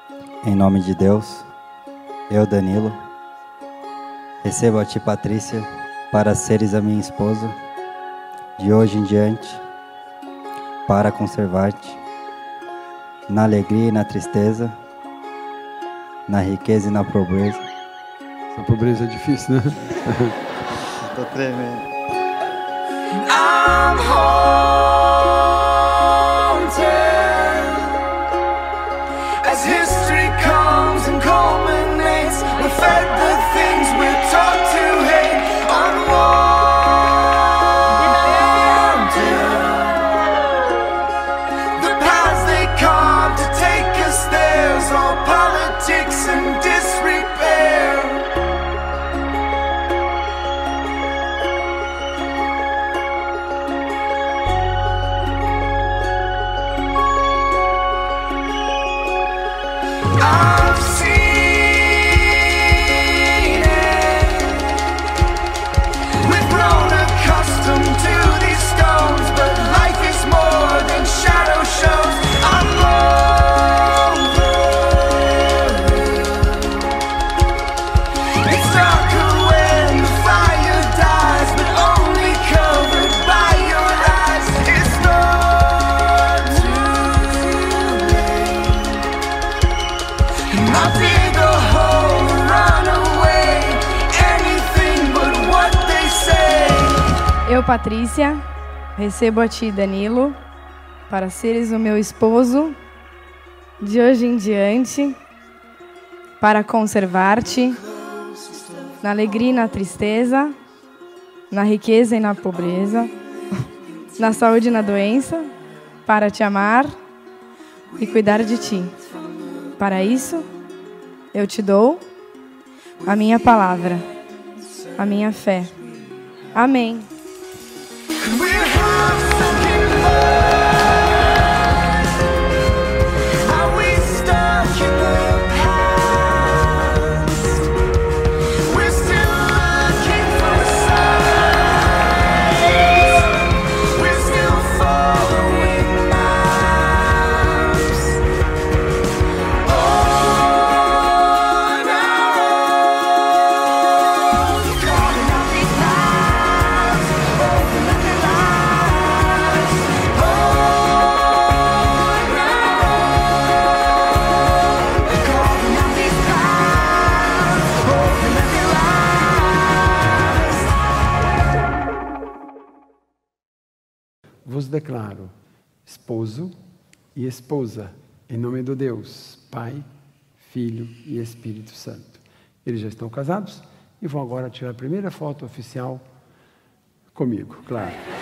Em nome de Deus, eu, Danilo, recebo a ti, Patrícia, para seres a minha esposa, de hoje em diante, para conservar-te, na alegria e na tristeza, na riqueza e na pobreza. Essa pobreza é difícil, né? Tô tremendo. I'm haunted as history comes and culminates. We're fed the things we're taught to hate. Unwanted, the paths they carve to take us there's all politics and disrepair. I've seen it. We've grown accustomed to these stones, but life is more than shadow shows. I'm over it. It's darker when the fire dies, but only covered by your eyes. It's not too late. I feel the whole run away, anything but what they say. Eu, Patrícia, recebo a ti, Danilo, para seres o meu esposo, de hoje em diante, para conservar-te, na alegria e na tristeza, na riqueza e na pobreza, na saúde e na doença, para te amar e cuidar de ti. Para isso, eu te dou a minha palavra, a minha fé. Amém. We're half fucking birds. Are we stuck in the past? We're still looking for signs. We're still following maps. On our own, carving out these paths, overlooking lives. On our own, carving out these paths, overlooking lives. Vos declaro esposo e esposa, em nome do Deus, Pai, Filho e Espírito Santo. Eles já estão casados e vão agora tirar a primeira foto oficial comigo, claro.